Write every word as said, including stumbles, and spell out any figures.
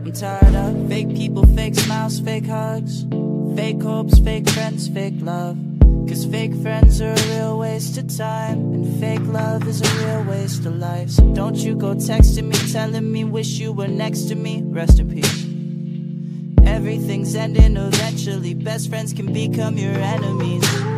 I'm tired of fake people, fake smiles, fake hugs, fake hopes, fake friends, fake love. Cause fake friends are a real waste of time, and fake love is a real waste of life. So don't you go texting me, telling me wish you were next to me. Rest in peace. Everything's ending eventually. Best friends can become your enemies.